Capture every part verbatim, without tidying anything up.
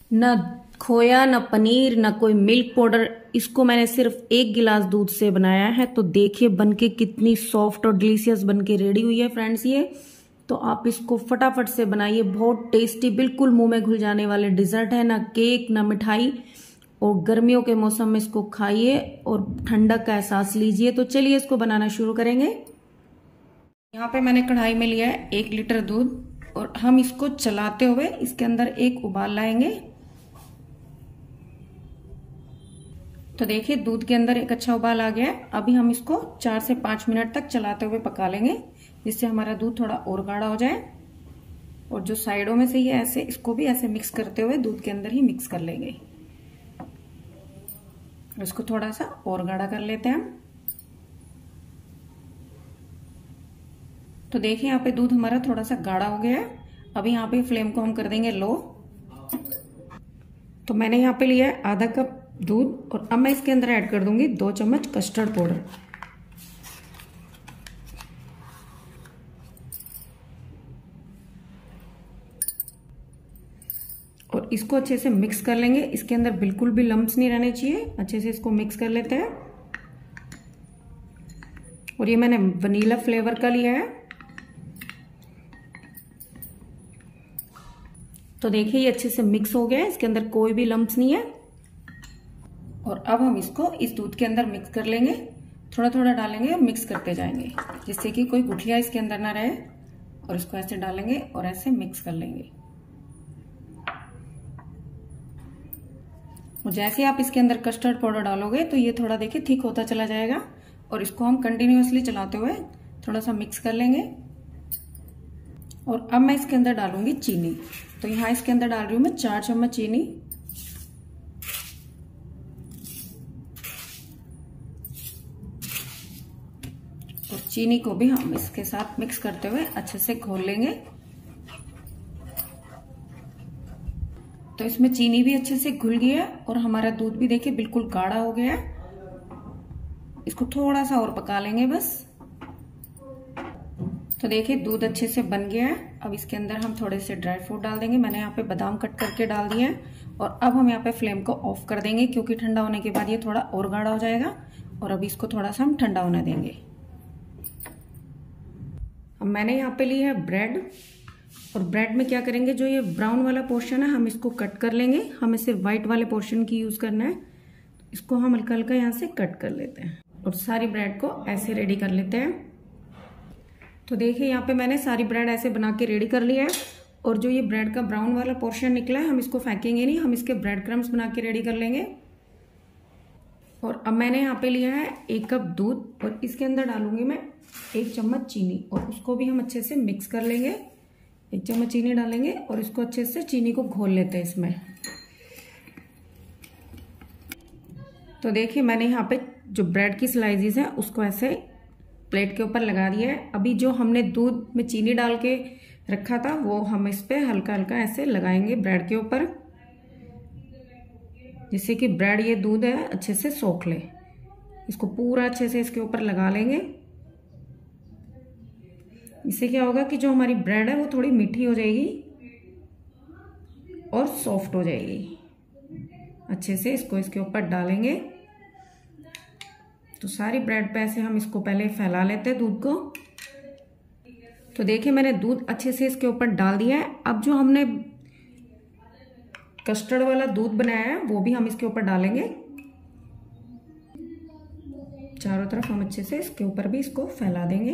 ना खोया, ना पनीर, ना कोई मिल्क पाउडर। इसको मैंने सिर्फ एक गिलास दूध से बनाया है। तो देखिए बनके कितनी सॉफ्ट और डिलीशियस बनके रेडी हुई है फ्रेंड्स ये। तो आप इसको फटाफट से बनाइए, बहुत टेस्टी, बिल्कुल मुंह में घुल जाने वाले डिजर्ट है। ना केक ना मिठाई, और गर्मियों के मौसम में इसको खाइए और ठंडक का एहसास लीजिए। तो चलिए इसको बनाना शुरू करेंगे। यहाँ पे मैंने कढ़ाई में लिया है एक लीटर दूध, और हम इसको चलाते हुए इसके अंदर एक उबाल लाएंगे। तो देखिए दूध के अंदर एक अच्छा उबाल आ गया है। अभी हम इसको चार से पांच मिनट तक चलाते हुए पका लेंगे, जिससे हमारा दूध थोड़ा और गाढ़ा हो जाए। और जो साइडों में से ये ऐसे, इसको भी ऐसे मिक्स करते हुए दूध के अंदर ही मिक्स कर लेंगे। इसको थोड़ा सा और गाढ़ा कर लेते हैं हम। तो देखिए यहाँ पे दूध हमारा थोड़ा सा गाढ़ा हो गया है। अभी यहाँ पे फ्लेम को हम कर देंगे लो। तो मैंने यहाँ पे लिया है आधा कप दूध, और अब मैं इसके अंदर ऐड कर दूंगी दो चम्मच कस्टर्ड पाउडर। और इसको अच्छे से मिक्स कर लेंगे। इसके अंदर बिल्कुल भी लम्प्स नहीं रहने चाहिए। अच्छे से इसको मिक्स कर लेते हैं। और ये मैंने वनीला फ्लेवर का लिया है। तो देखिए ये अच्छे से मिक्स हो गया है, इसके अंदर कोई भी लम्प्स नहीं है। और अब हम इसको इस दूध के अंदर मिक्स कर लेंगे। थोड़ा थोड़ा डालेंगे और मिक्स करते जाएंगे, जिससे कि कोई गुठलियां इसके अंदर ना रहे। और इसको ऐसे डालेंगे और ऐसे मिक्स कर लेंगे। और जैसे आप इसके अंदर कस्टर्ड पाउडर डालोगे तो ये थोड़ा देखिए थिक होता चला जाएगा। और इसको हम कंटिन्यूअसली चलाते हुए थोड़ा सा मिक्स कर लेंगे। और अब मैं इसके अंदर डालूंगी चीनी। तो यहाँ इसके अंदर डाल रही हूं मैं चार चम्मच चीनी। और चीनी को भी हम इसके साथ मिक्स करते हुए अच्छे से घोल लेंगे। तो इसमें चीनी भी अच्छे से घुल गई है और हमारा दूध भी देखिए बिल्कुल गाढ़ा हो गया है। इसको थोड़ा सा और पका लेंगे बस। तो देखिए दूध अच्छे से बन गया है। अब इसके अंदर हम थोड़े से ड्राई फ्रूट डाल देंगे। मैंने यहाँ पे बादाम कट करके डाल दिए हैं। और अब हम यहाँ पे फ्लेम को ऑफ कर देंगे, क्योंकि ठंडा होने के बाद ये थोड़ा और गाढ़ा हो जाएगा। और अभी इसको थोड़ा सा हम ठंडा होने देंगे। अब मैंने यहाँ पे ली है ब्रेड। और ब्रेड में क्या करेंगे, जो ये ब्राउन वाला पोर्शन है हम इसको कट कर लेंगे। हमें सिर्फ व्हाइट वाले पोर्शन की यूज करना है। इसको हम हल्का हल्का यहाँ से कट कर लेते हैं और सारी ब्रेड को ऐसे रेडी कर लेते हैं। तो देखिए यहाँ पे मैंने सारी ब्रेड ऐसे बना के रेडी कर लिया है। और जो ये ब्रेड का ब्राउन वाला पोर्शन निकला है हम इसको फेंकेंगे नहीं, हम इसके ब्रेड क्रम्स बना के रेडी कर लेंगे। और अब मैंने यहाँ पे लिया है एक कप दूध, और इसके अंदर डालूंगी मैं एक चम्मच चीनी। और उसको भी हम अच्छे से मिक्स कर लेंगे। एक चम्मच चीनी डालेंगे और इसको अच्छे से चीनी को घोल लेते हैं इसमें। तो देखिए मैंने यहाँ पे जो ब्रेड की स्लाइसेस हैं उसको ऐसे प्लेट के ऊपर लगा दिया है। अभी जो हमने दूध में चीनी डाल के रखा था वो हम इस पे हल्का हल्का ऐसे लगाएंगे ब्रेड के ऊपर, जिससे कि ब्रेड ये दूध है अच्छे से सोख ले। इसको पूरा अच्छे से इसके ऊपर लगा लेंगे। इससे क्या होगा कि जो हमारी ब्रेड है वो थोड़ी मीठी हो जाएगी और सॉफ्ट हो जाएगी। अच्छे से इसको इसके ऊपर डालेंगे। तो सारी ब्रेड पे ऐसे हम इसको पहले फैला लेते हैं दूध को। तो देखिए मैंने दूध अच्छे से इसके ऊपर डाल दिया है। अब जो हमने कस्टर्ड वाला दूध बनाया है वो भी हम इसके ऊपर डालेंगे। चारों तरफ हम अच्छे से इसके ऊपर भी इसको फैला देंगे।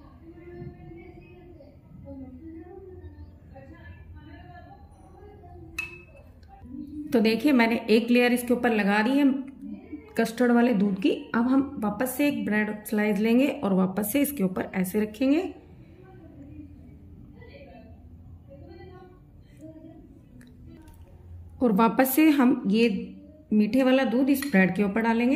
तो देखिए मैंने एक लेयर इसके ऊपर लगा दी है कस्टर्ड वाले दूध की। अब हम वापस से एक ब्रेड स्लाइस लेंगे और वापस से इसके ऊपर ऐसे रखेंगे। और वापस से हम ये मीठे वाला दूध इस ब्रेड के ऊपर डालेंगे।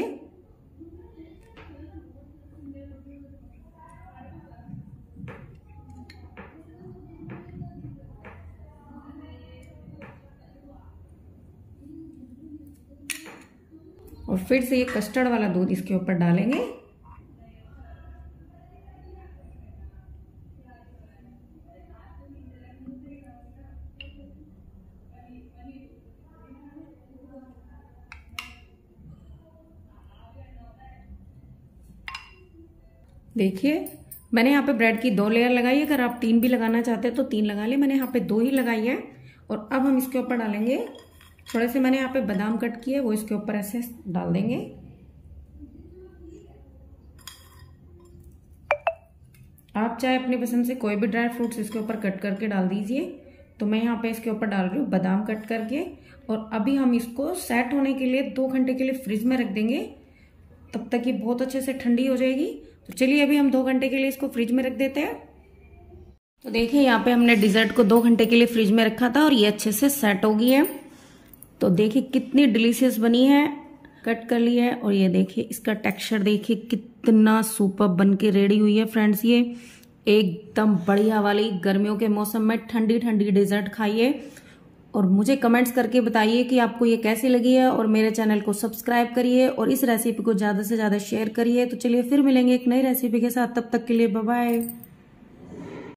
और फिर से ये कस्टर्ड वाला दूध इसके ऊपर डालेंगे। देखिए मैंने यहाँ पे ब्रेड की दो लेयर लगाई है, अगर आप तीन भी लगाना चाहते हैं तो तीन लगा ले, मैंने यहाँ पे दो ही लगाई है। और अब हम इसके ऊपर डालेंगे थोड़े से, मैंने यहाँ पे बादाम कट किए वो इसके ऊपर ऐसे डाल देंगे। आप चाहे अपनी पसंद से कोई भी ड्राई फ्रूट्स इसके ऊपर कट करके डाल दीजिए। तो मैं यहाँ पे इसके ऊपर डाल रही हूँ बादाम कट करके। और अभी हम इसको सेट होने के लिए दो घंटे के लिए फ्रिज में रख देंगे, तब तक ये बहुत अच्छे से ठंडी हो जाएगी। तो चलिए अभी हम दो घंटे के लिए इसको फ्रिज में रख देते हैं। तो देखिए यहाँ पे हमने डिजर्ट को दो घंटे के लिए फ्रिज में रखा था और ये अच्छे से सेट हो गई है। तो देखिए कितनी डिलीशियस बनी है, कट कर ली है। और ये देखिए इसका टेक्सचर देखिए कितना सुपर बन के रेडी हुई है फ्रेंड्स। ये एकदम बढ़िया वाली गर्मियों के मौसम में ठंडी ठंडी डेजर्ट खाइए और मुझे कमेंट्स करके बताइए कि आपको ये कैसी लगी है। और मेरे चैनल को सब्सक्राइब करिए और इस रेसिपी को ज्यादा से ज्यादा शेयर करिए। तो चलिए फिर मिलेंगे एक नई रेसिपी के साथ, तब तक के लिए बाय बाय।